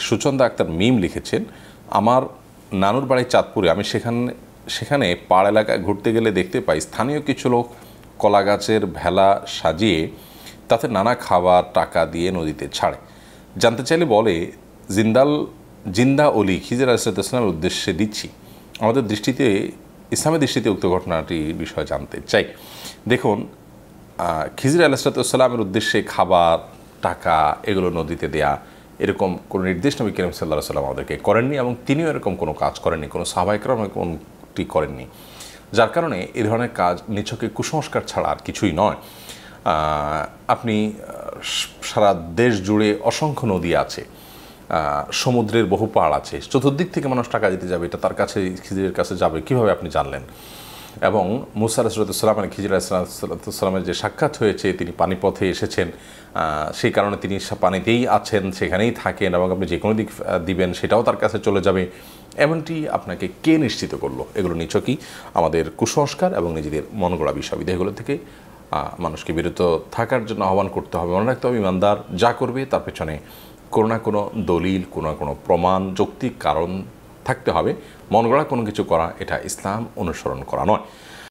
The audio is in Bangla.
সুচন্দা আক্তার মিম লিখেছেন, আমার নানুর বাড়ি চাঁদপুরে, আমি সেখানে পাড় এলাকায় ঘুরতে গেলে দেখতে পাই স্থানীয় কিছু লোক কলা গাছের ভেলা সাজিয়ে তাতে নানা খাবার টাকা দিয়ে নদীতে ছাড়ে। জানতে চাইলে বলে জিন্দা অলি খিজির আলাইহিসসালামের উদ্দেশ্যে দিচ্ছি। আমাদের দৃষ্টিতে, ইসলামের দৃষ্টিতে উক্ত ঘটনাটির বিষয়ে জানতে চাই। দেখুন, খিজির আলাইহিসসালামের উদ্দেশ্যে খাবার টাকা এগুলো নদীতে দেয়া এরকম কোনো নির্দেশ নবী করিম সাল্লাল্লাহু আলাইহি ওয়াসাল্লাম আমাদেরকে করেননি, এবং তিনিও এরকম কোনো কাজ করেননি, কোনো সাহাবায়ে কেরাম কোনটি করেননি। যার কারণে এই ধরনের কাজ নিছকে কুসংস্কার ছাড়া আর কিছুই নয়। আপনি সারা দেশ জুড়ে অসংখ্য নদী আছে, সমুদ্রের বহু পাড় আছে, চতুর্দিক থেকে মানুষ টাকা দিতে যাবে, এটা তার কাছে খিজিরের কাছে যাবে কীভাবে আপনি জানলেন? এবং মুসা আলাইহিসসালাম আর খিজির আলাইহিসসালামের যে সাক্ষাৎ হয়েছে, তিনি পানিপথে এসেছেন, সেই কারণে তিনি পানিতেই আছেন, সেখানেই থাকেন, এবং আপনি যে কোনো দিক দিবেন সেটাও তার কাছে চলে যাবে, এমনটি আপনাকে কে নিশ্চিত করলো? এগুলো নিছকই আমাদের কুসংস্কার এবং নিজেদের মন গড়া বিষয়। এগুলো থেকে মানুষকে বিরত থাকার জন্য আহ্বান করতে হবে। মনে রাখতে হবে, ইমানদার যা করবে তার পেছনে কোনো না কোনো দলিল, কোনো না কোনো প্রমাণ, যৌক্তিক কারণ থাকতে হবে। মন গড়া কোনো কিছু করা, এটা ইসলাম অনুসরণ করা নয়।